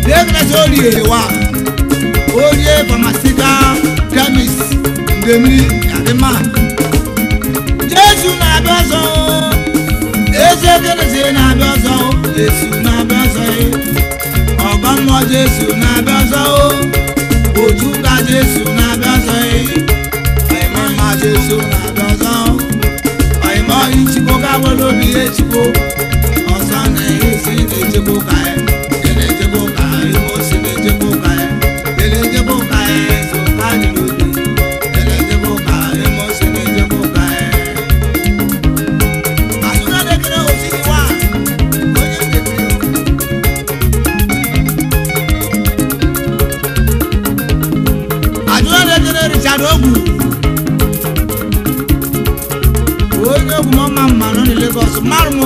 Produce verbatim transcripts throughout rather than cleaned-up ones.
Degna Zoli, wa. Oye, Pamasika, Camis, Demi, Adema. Jesus na bezo. Eze gene na bezo. Jesus na bezo. Ogammo Jesus na bezo. Ojuga Jesus na bezo. Ai mama Jesus na bezo. Ai ma ichiko ga wolo bi ichiko. Osane isi ne ichiko kai. Ene ichiko kai, o si ne ichiko kai. Ele ichiko kai, so kai lu. Ele ichiko kai, mo si ne ichiko kai. Asuna de kere o si wa. Oye de kere. Asuna de kere Richard Ogu. Oye Ogu mama mano ni Lagos marmo.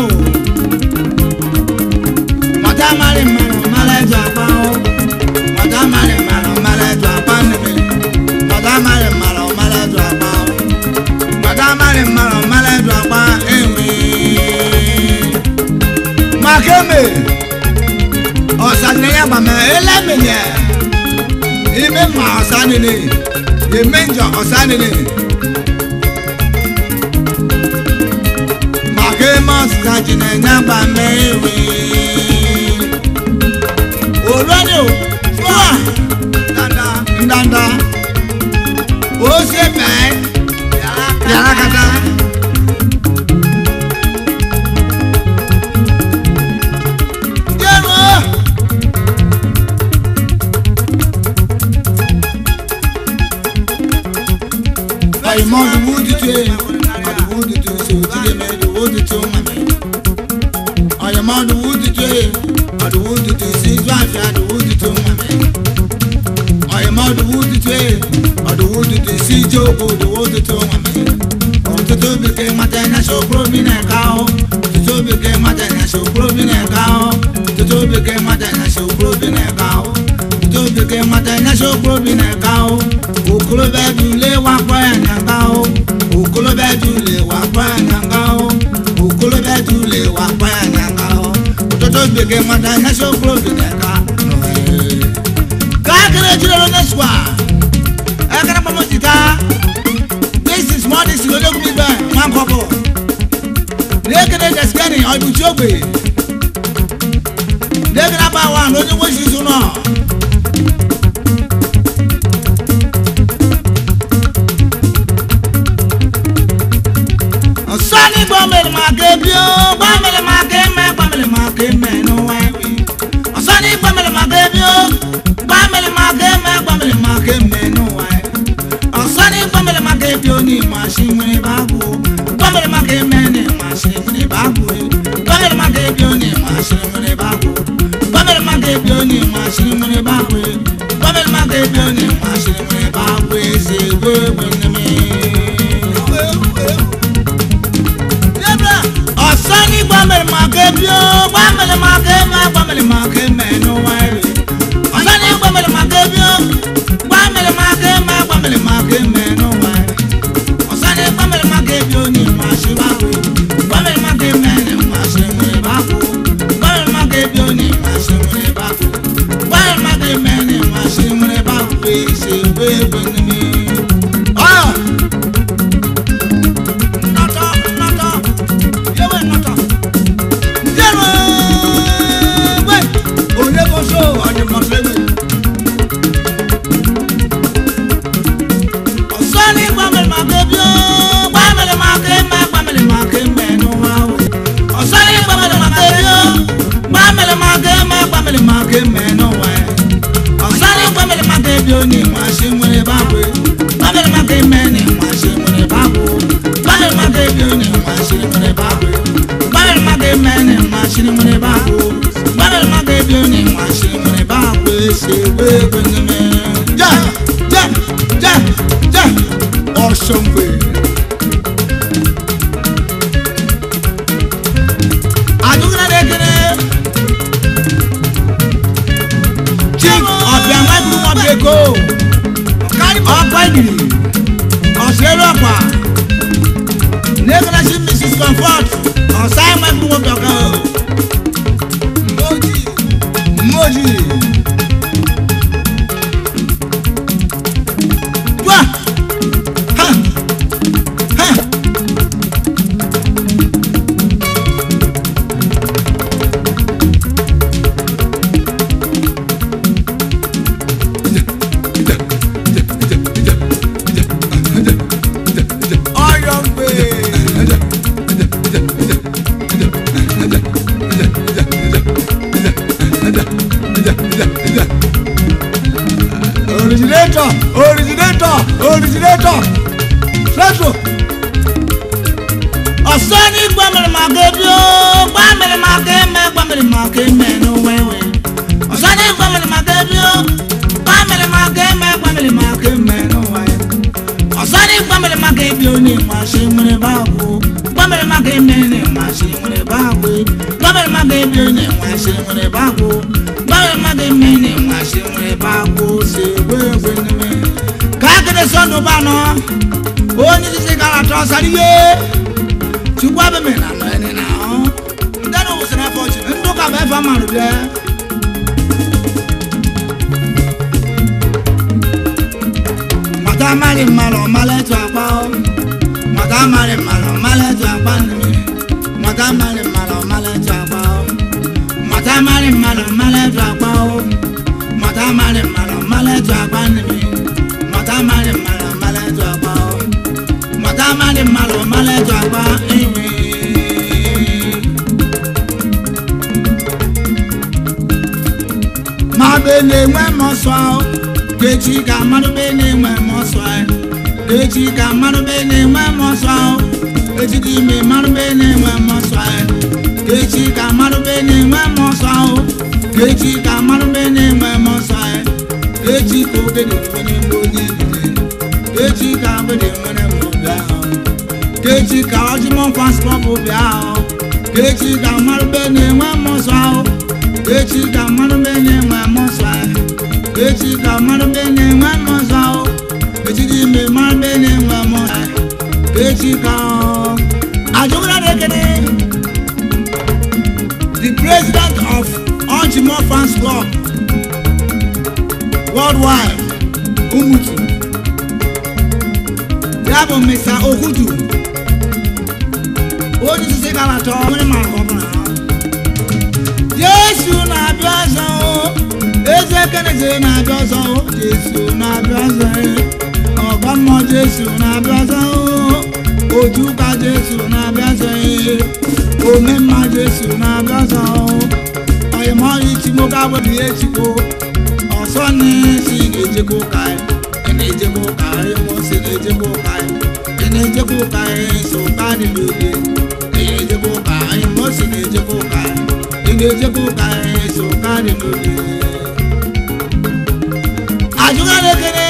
Mata mare mano mala japa o. Mata mare mano mala japa nebe. Mata mare mano mala japa o. Mata mare mano mala japa ewe. Makeme. Osane ya ba me eleme ye. Ibe ma osane ni. Ye menjo osane ni. Makema skajine ya ba me ewe. Olwani o, fua, ndanda, ndanda, o se pe, yara kata. Jero, ayi mo di wudi tue, adi wudi tue, so ti de me di wudi tue mami. Ayi mo di wudi tue. I do want to see drive, I do want to mame. I am out the wood to I do want to see Joe, the water to mame. On the two became my tenant, so probing a cow. The two became my tenant, so probing a cow. The two became my tenant, so probing a cow. The two became my tenant, so probing a cow. Who could have you lay one by and a cow? Who could have you lay one by and a cow? Who could have you lay one by and a cow? Don't begin my national problem. Kakere jiro na swa. Akara mama tika. This is money si lodo mi ba man popo. Lekere deskani odu chogbe. Lekere ba wa no ni wo shi su no. Osani bomel ma gebio, bomel ma geme, bomel ma geme no wa. Osani bomel ma gebio, bomel ma geme, bomel ma geme no wa. Osani bomel ma gebio ni machine ni babu. Bomel ma geme ni machine ni babu. Bomel ma gebio ni machine ni babu. Bomel ma gebio ni machine ni babu. Bomel ma gebio ni machine ni babu. Se we when me. Osani bomel ma gebio, bomel ma geme, bomel ma geme no wa. Osani bomel ma gebio, bomel ma geme, bomel ma geme no wa. Osani bomel ma gebio ni machine babu. Bomel ma geme ni machine ni babu. Bomel ma gebio ni machine ni babu. Bomel ma geme ni machine ni babu. Se we when me. Ah. Ni machine when babu, Babel Magame ni machine when babu, Babel Magame ni machine when babu, Babel Magame ni machine when babu, Babel Magame ni machine when babu. Say we when me, ja ja ja ja, awesome way. Adu na dekene, King of the Maglu of the go. Ọ̀pẹ̀gìrì ọ̀ṣẹ́rọ̀pà lẹ́gbẹ̀rẹ́ sí Missus Comfort ọ̀sáìmọ̀ ẹ̀kún wọn tọ̀kọ̀ mọ́jì mọ́jì originator, originator, originator. Retro. Osani gbamele magebio, gbamele mageme, gbamele mageme no wewe. Osani gbamele magebio, gbamele mageme, gbamele mageme no wewe. Osani gbamele magebio ni mashi mune babu, gbamele mageme ni mashi mune babu, gbamele magebio ni mashi mune babu, gbamele mageme ni mashi mune babu. Se wewe ni me, kakene sondo bano. Oni sisi kala tosaliye chukwa be mena no ene na o ndano usena fochi ndo ka be fa maru de mata mari malo male twapa o mata mari malo male twapa ni mata mari malo male twapa o mata mari malo male twapa o mata mari malo male twapa ni mata mari malo male twapa o Made malo male jaba ewe Ma bene we moswa Kechi ka manu bene we moswa Kechi ka manu bene we moswa Kechi ki me manu bene we moswa Kechi ka manu bene we moswa Kechi ka manu bene we moswa Kechi ko bene bene boni Kechi ka bene bene Kechi ka oji mon fans club bia o Kechi ka maru bene wa moswa o Kechi ka maru bene wa moswa Kechi ka maru bene wa moswa o Kechi di me maru bene wa moswa Kechi ka ajogura dekene the president of Ojimo Fans Club worldwide Umutu Yabo Mister Okudu Oji sisi kala to mene marokona Yesu na biaza o Eze keneze na biaza o Yesu na biaza o Ogamo Yesu na biaza o Ojuka Yesu na biaza o Omema Yesu na biaza o Oyemo ichimo kabo di echiko Osoni si gejeko kai Ene jeko kai mo si gejeko kai Ene jeko kai so kadi lode Ejebuka, imosi ejebuka, ejebuka, so kari lodi. Ajuga lekere,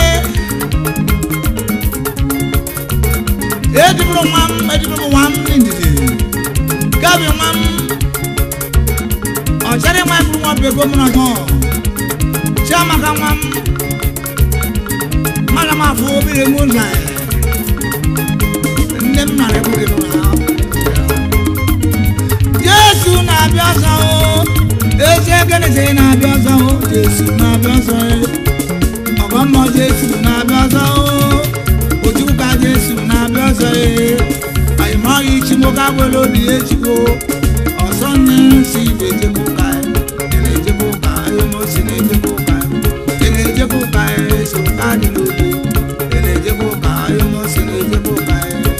ejibro mam, ejibro mam indije. Gabi mam, ọjàre mam buru mam bego muna mo. Chama ka mam, malama fo bi munza. Nem na rebuke no. Yesu na biaza o Eze keneze na biaza o Yesu na biaza o Ogamo Yesu na biaza o Ojuka Yesu na biaza o Ayimo ichimo kabwelo di echiko Osoni si bejebuka Elejebuka ayimo si nejebuka Elejebuka so kadi lodi Elejebuka ayimo si nejebuka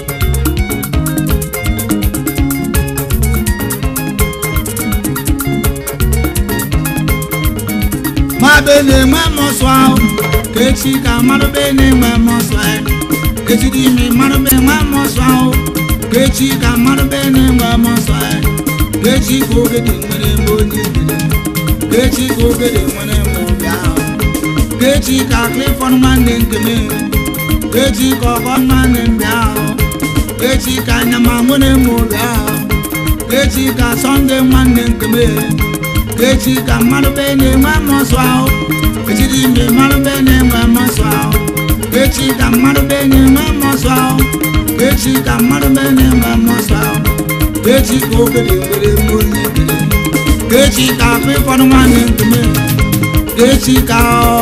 Ma bene ma moswa Kechi ka maru bene ma moswa Kechi di me maru bene ma moswa Kechi ka maru bene ma moswa Kechi ko gedi mene mboni Kechi ko gedi mene mbia Kechi ka Clifford mane nkeme Kechi ko kon mane mbia Kechi ka nyama mene mbia Kechi ka Sunday mane nkeme Kechi ka maru bene ma moswa Kechi di me maru bene ma moswa Kechi ka maru bene ma moswa Kechi ka maru bene ma moswa Kechi ko gede gede mboni Kechi ka pe fonu mane nkeme Kechi ka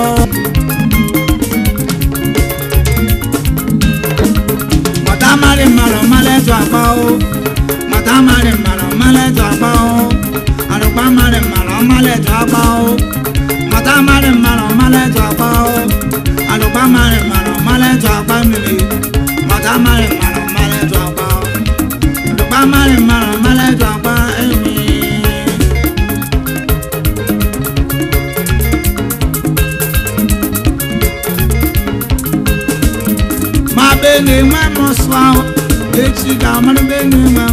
Mata mare maro male twapa o Mata mare maro male twapa o Arugba mare maro male twapa o Mata mare maro male twapa o Arugba mare maro male twapa mili Mata mare maro male twapa o Arugba mare maro male twapa emi fao echi ga mara be ni ma